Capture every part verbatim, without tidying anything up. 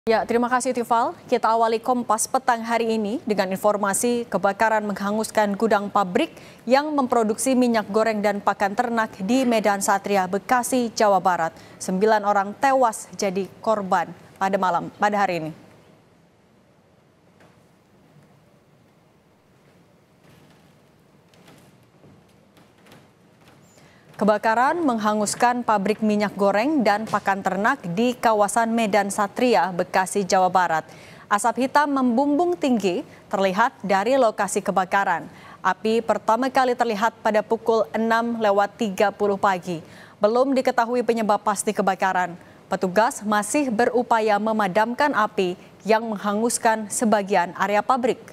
Ya, terima kasih Tifal. Kita awali Kompas Petang hari ini dengan informasi kebakaran menghanguskan gudang pabrik yang memproduksi minyak goreng dan pakan ternak di Medan Satria, Bekasi, Jawa Barat. Sembilan orang tewas jadi korban pada malam pada hari ini. Kebakaran menghanguskan pabrik minyak goreng dan pakan ternak di kawasan Medan Satria, Bekasi, Jawa Barat. Asap hitam membumbung tinggi terlihat dari lokasi kebakaran. Api pertama kali terlihat pada pukul enam lewat tiga puluh pagi. Belum diketahui penyebab pasti kebakaran. Petugas masih berupaya memadamkan api yang menghanguskan sebagian area pabrik.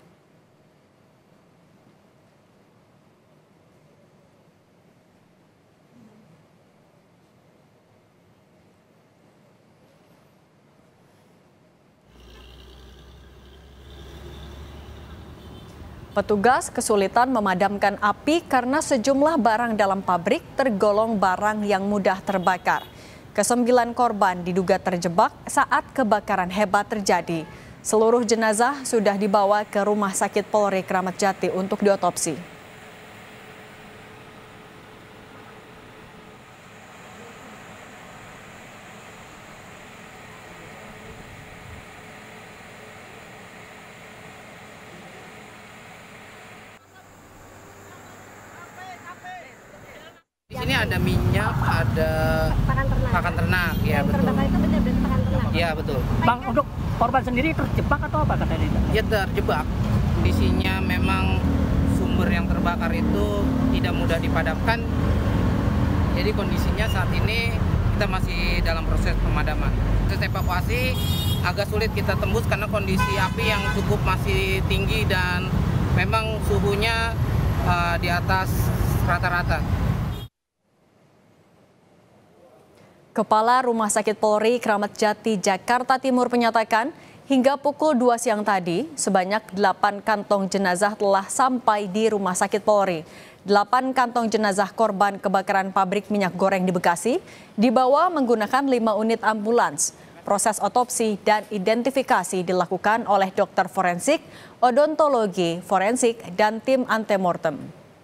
Petugas kesulitan memadamkan api karena sejumlah barang dalam pabrik tergolong barang yang mudah terbakar. Kesembilan korban diduga terjebak saat kebakaran hebat terjadi. Seluruh jenazah sudah dibawa ke Rumah Sakit Polri Kramat Jati untuk diotopsi. Di sini ada minyak, ada pakan ternak. Pakan ternak, ya yang betul. terbakar itu benar-benar pakan ternak. Ya betul. Bang, untuk korban sendiri terjebak atau apa katanya? Ya terjebak. Kondisinya memang sumber yang terbakar itu tidak mudah dipadamkan. Jadi kondisinya saat ini kita masih dalam proses pemadaman. Proses evakuasi agak sulit kita tembus karena kondisi api yang cukup masih tinggi dan memang suhunya uh, di atas rata-rata. Kepala Rumah Sakit Polri Kramat Jati, Jakarta Timur menyatakan hingga pukul dua siang tadi sebanyak delapan kantong jenazah telah sampai di Rumah Sakit Polri. Delapan kantong jenazah korban kebakaran pabrik minyak goreng di Bekasi dibawa menggunakan lima unit ambulans. Proses otopsi dan identifikasi dilakukan oleh dokter forensik, odontologi forensik, dan tim antemortem.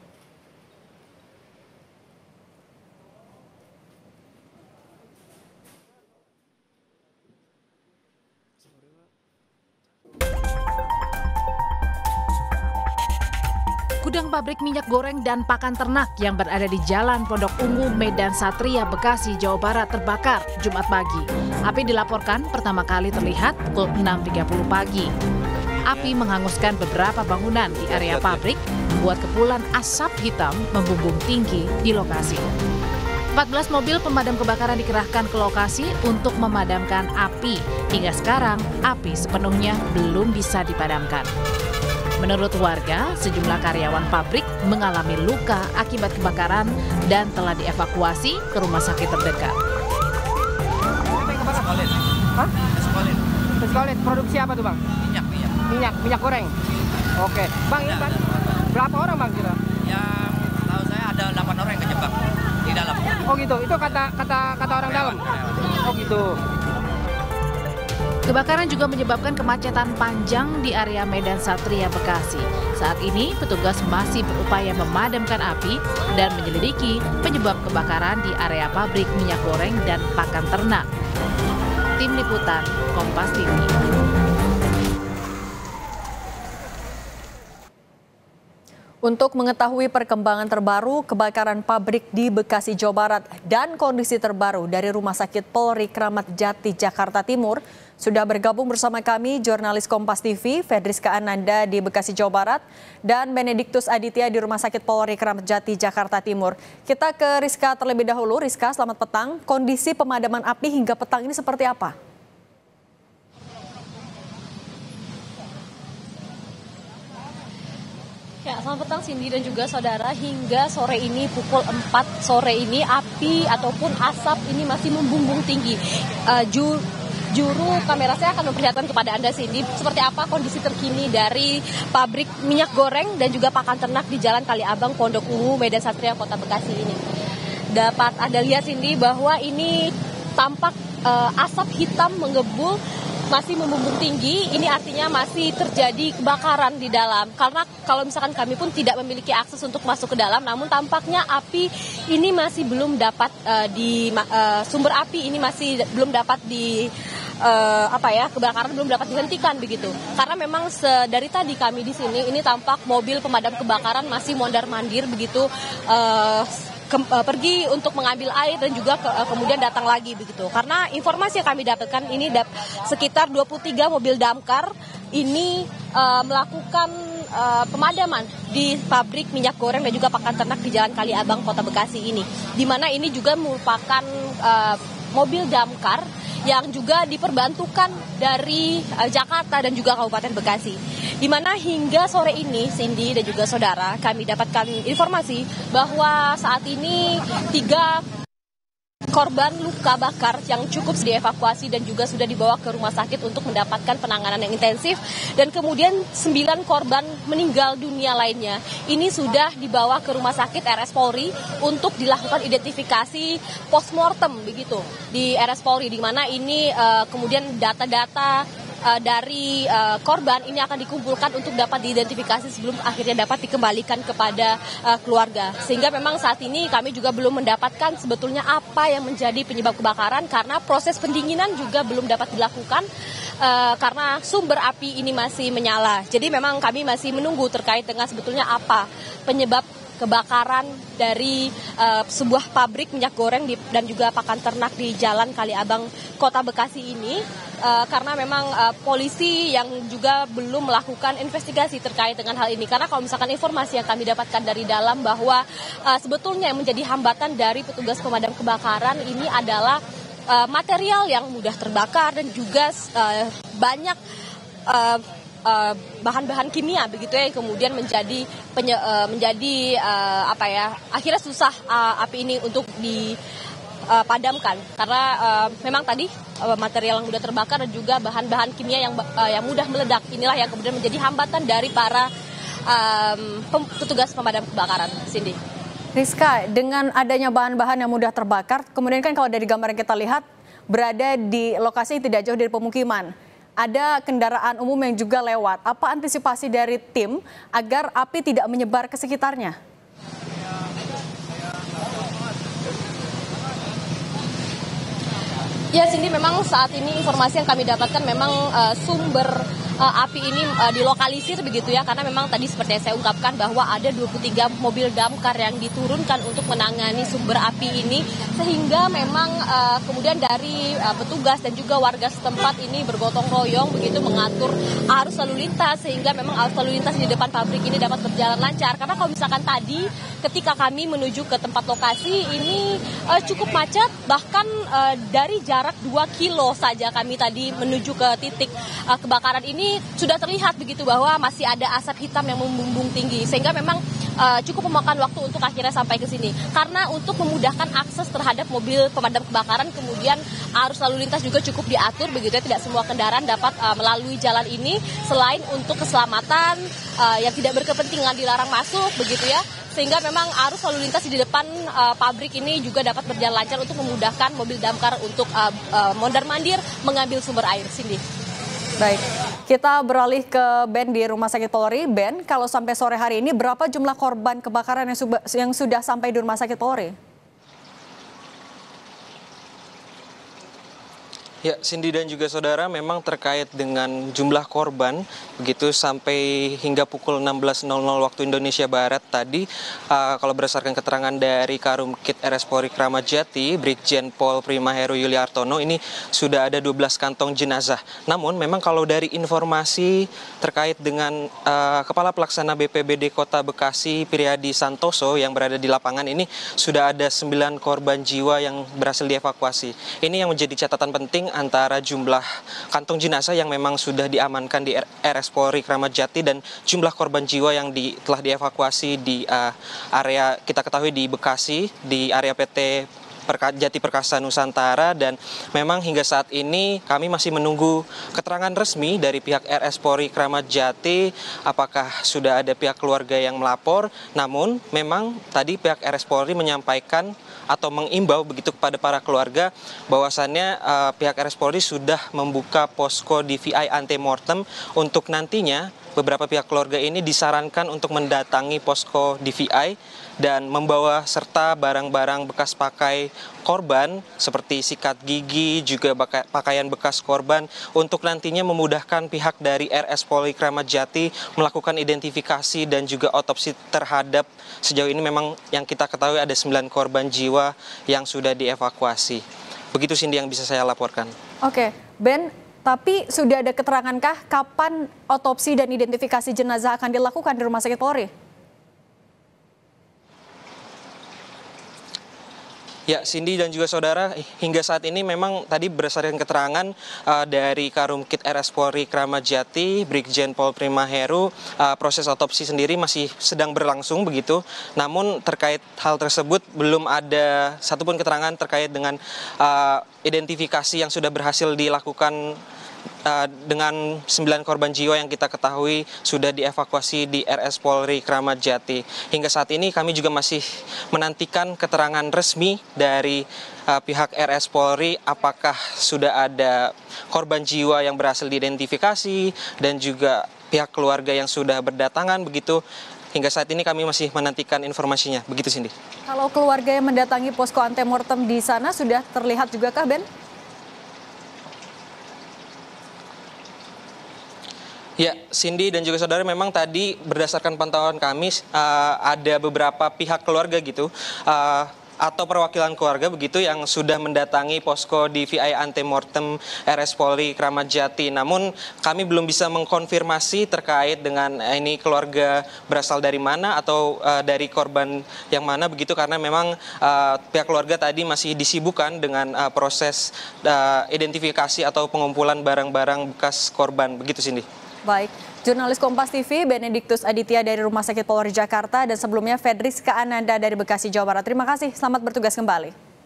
Gudang pabrik minyak goreng dan pakan ternak yang berada di Jalan Pondok Ungu, Medan Satria, Bekasi, Jawa Barat terbakar Jumat pagi. Api dilaporkan pertama kali terlihat pukul enam tiga puluh pagi. Api menghanguskan beberapa bangunan di area pabrik, membuat kepulan asap hitam membumbung tinggi di lokasi. empat belas mobil pemadam kebakaran dikerahkan ke lokasi untuk memadamkan api. Hingga sekarang, api sepenuhnya belum bisa dipadamkan. Menurut warga, sejumlah karyawan pabrik mengalami luka akibat kebakaran dan telah dievakuasi ke rumah sakit terdekat. Eskolit. Hah? Eskolit. Eskolit. Produksi apa tuh, Bang? Minyak, minyak. Minyak, minyak goreng. Oke. Bang, ini Bang, berapa orang, Bang, kira? Yang tahu saya ada delapan orang yang kejebak di dalam. Oh gitu. Itu kata kata kata orang dalam. Oh gitu. Kebakaran juga menyebabkan kemacetan panjang di area Medan Satria, Bekasi. Saat ini, petugas masih berupaya memadamkan api dan menyelidiki penyebab kebakaran di area pabrik minyak goreng dan pakan ternak. Tim Liputan, Kompas T V. Untuk mengetahui perkembangan terbaru kebakaran pabrik di Bekasi, Jawa Barat dan kondisi terbaru dari Rumah Sakit Polri Kramat Jati, Jakarta Timur, sudah bergabung bersama kami jurnalis Kompas T V Fedriska Ananda di Bekasi, Jawa Barat dan Benediktus Aditya di Rumah Sakit Polri Kramat Jati, Jakarta Timur. Kita ke Rizka terlebih dahulu. Rizka, selamat petang. Kondisi pemadaman api hingga petang ini seperti apa? Ya, selamat petang Cindy dan juga saudara. Hingga sore ini pukul empat sore ini api ataupun asap ini masih membumbung tinggi. Uh, ju Juru kamera saya akan memperlihatkan kepada Anda Cindy seperti apa kondisi terkini dari pabrik minyak goreng dan juga pakan ternak di Jalan Kaliabang, Pondok Ungu, Medan Satria, Kota Bekasi ini. Dapat Anda lihat Cindy bahwa ini tampak uh, asap hitam menggebul masih membumbung tinggi, ini artinya masih terjadi kebakaran di dalam. Karena kalau misalkan kami pun tidak memiliki akses untuk masuk ke dalam, namun tampaknya api ini masih belum dapat uh, di uh, sumber api ini masih belum dapat di uh, apa ya kebakaran belum dapat dihentikan begitu. Karena memang dari tadi kami di sini ini tampak mobil pemadam kebakaran masih mondar-mandir begitu. Uh, Ke, uh, pergi untuk mengambil air dan juga ke, uh, kemudian datang lagi begitu. Karena informasi yang kami dapatkan ini dap, sekitar dua puluh tiga mobil damkar ini uh, melakukan uh, pemadaman di pabrik minyak goreng dan juga pakan ternak di Jalan Kali Abang, Kota Bekasi ini. Di mana ini juga merupakan uh, mobil damkar yang juga diperbantukan dari uh, Jakarta dan juga Kabupaten Bekasi. Di mana hingga sore ini, Cindy dan juga saudara, kami dapatkan informasi bahwa saat ini tiga korban luka bakar yang cukup dievakuasi dan juga sudah dibawa ke rumah sakit untuk mendapatkan penanganan yang intensif. Dan kemudian sembilan korban meninggal dunia lainnya. Ini sudah dibawa ke rumah sakit R S Polri untuk dilakukan identifikasi postmortem begitu di R S Polri, di mana ini uh, kemudian data-data Uh, dari uh, korban ini akan dikumpulkan untuk dapat diidentifikasi sebelum akhirnya dapat dikembalikan kepada uh, keluarga. Sehingga memang saat ini kami juga belum mendapatkan sebetulnya apa yang menjadi penyebab kebakaran karena proses pendinginan juga belum dapat dilakukan uh, karena sumber api ini masih menyala. Jadi memang kami masih menunggu terkait dengan sebetulnya apa penyebab kebakaran dari uh, sebuah pabrik minyak goreng di, dan juga pakan ternak di Jalan Kali Abang, Kota Bekasi ini. Uh, karena memang uh, polisi yang juga belum melakukan investigasi terkait dengan hal ini. Karena kalau misalkan informasi yang kami dapatkan dari dalam bahwa uh, sebetulnya yang menjadi hambatan dari petugas pemadam kebakaran ini adalah uh, material yang mudah terbakar dan juga uh, banyak uh, uh, bahan-bahan kimia begitu ya yang kemudian menjadi penye, uh, menjadi uh, apa ya akhirnya susah uh, api ini untuk di Uh, padamkan karena uh, memang tadi uh, material yang mudah terbakar dan juga bahan-bahan kimia yang uh, yang mudah meledak inilah yang kemudian menjadi hambatan dari para um, petugas pemadam kebakaran. Cindy. Rizka, dengan adanya bahan-bahan yang mudah terbakar, kemudian kan kalau dari gambar yang kita lihat berada di lokasi yang tidak jauh dari pemukiman. Ada kendaraan umum yang juga lewat. Apa antisipasi dari tim agar api tidak menyebar ke sekitarnya? Ya, Cindy, memang saat ini informasi yang kami dapatkan memang uh, sumber uh, api ini uh, dilokalisir begitu ya, karena memang tadi seperti yang saya ungkapkan bahwa ada dua puluh tiga mobil damkar yang diturunkan untuk menangani sumber api ini, sehingga memang uh, kemudian dari uh, petugas dan juga warga setempat ini bergotong royong begitu mengatur arus lalu lintas, sehingga memang arus lalu lintas di depan pabrik ini dapat berjalan lancar. Karena kalau misalkan tadi ketika kami menuju ke tempat lokasi ini uh, cukup macet, bahkan uh, dari jarak dua kilo saja kami tadi menuju ke titik uh, kebakaran ini sudah terlihat begitu bahwa masih ada asap hitam yang membumbung tinggi, sehingga memang uh, cukup memakan waktu untuk akhirnya sampai ke sini. Karena untuk memudahkan akses terhadap mobil pemadam kebakaran, kemudian arus lalu lintas juga cukup diatur begitu ya, tidak semua kendaraan dapat uh, melalui jalan ini, selain untuk keselamatan uh, yang tidak berkepentingan dilarang masuk begitu ya. Sehingga memang arus lalu lintas di depan uh, pabrik ini juga dapat berjalan lancar untuk memudahkan mobil damkar untuk uh, uh, mondar-mandir mengambil sumber air. Cindy. Baik, kita beralih ke Ben di Rumah Sakit Polri. Ben, kalau sampai sore hari ini berapa jumlah korban kebakaran yang, suba, yang sudah sampai di Rumah Sakit Polri? Ya, Cindy dan juga saudara, memang terkait dengan jumlah korban begitu sampai hingga pukul enam belas waktu Indonesia Barat tadi, uh, kalau berdasarkan keterangan dari Karumkit R S Polri Kramat Jati, Brigjen Pol Prima Heru Yuliartono, ini sudah ada dua belas kantong jenazah. Namun memang kalau dari informasi terkait dengan uh, Kepala Pelaksana B P B D Kota Bekasi Priyadi Santoso yang berada di lapangan ini, sudah ada sembilan korban jiwa yang berhasil dievakuasi. Ini yang menjadi catatan penting antara jumlah kantong jenazah yang memang sudah diamankan di R S Polri Kramat Jati dan jumlah korban jiwa yang di, telah dievakuasi di uh, area kita ketahui di Bekasi, di area P T Perka, Jati Perkasa Nusantara. Dan memang hingga saat ini kami masih menunggu keterangan resmi dari pihak R S Polri Kramat Jati apakah sudah ada pihak keluarga yang melapor. Namun memang tadi pihak R S Polri menyampaikan atau mengimbau begitu kepada para keluarga bahwasannya uh, pihak R S Polri sudah membuka posko D V I antemortem untuk nantinya beberapa pihak keluarga ini disarankan untuk mendatangi posko D V I dan membawa serta barang-barang bekas pakai korban seperti sikat gigi, juga pakaian bekas korban untuk nantinya memudahkan pihak dari R S Polri Kramat Jati melakukan identifikasi dan juga otopsi terhadap sejauh ini memang yang kita ketahui ada sembilan korban jiwa yang sudah dievakuasi. Begitu Cindy yang bisa saya laporkan. Oke, Ben, tapi sudah ada keterangankah kapan otopsi dan identifikasi jenazah akan dilakukan di Rumah Sakit Polri? Ya, Cindy dan juga saudara, hingga saat ini memang tadi berdasarkan keterangan uh, dari Karumkit R S Polri Kramat Jati, Brigjen Pol Prima Heru, uh, proses otopsi sendiri masih sedang berlangsung begitu. Namun terkait hal tersebut belum ada satupun keterangan terkait dengan uh, identifikasi yang sudah berhasil dilakukan Uh, dengan sembilan korban jiwa yang kita ketahui sudah dievakuasi di R S Polri Kramat Jati. Hingga saat ini kami juga masih menantikan keterangan resmi dari uh, pihak R S Polri apakah sudah ada korban jiwa yang berhasil diidentifikasi dan juga pihak keluarga yang sudah berdatangan begitu. Hingga saat ini kami masih menantikan informasinya. Begitu Cindy. Kalau keluarga yang mendatangi posko antemortem di sana sudah terlihat juga kah, Ben? Ya, Cindy dan juga saudara, memang tadi berdasarkan pantauan kami uh, ada beberapa pihak keluarga gitu uh, atau perwakilan keluarga begitu yang sudah mendatangi posko D V I antemortem R S Polri Kramat Jati. Namun kami belum bisa mengkonfirmasi terkait dengan uh, ini keluarga berasal dari mana atau uh, dari korban yang mana begitu, karena memang uh, pihak keluarga tadi masih disibukkan dengan uh, proses uh, identifikasi atau pengumpulan barang-barang bekas korban begitu Cindy. Baik, jurnalis Kompas T V Benediktus Aditya dari Rumah Sakit Polri Jakarta dan sebelumnya Fedris Kaananda dari Bekasi, Jawa Barat. Terima kasih, selamat bertugas kembali.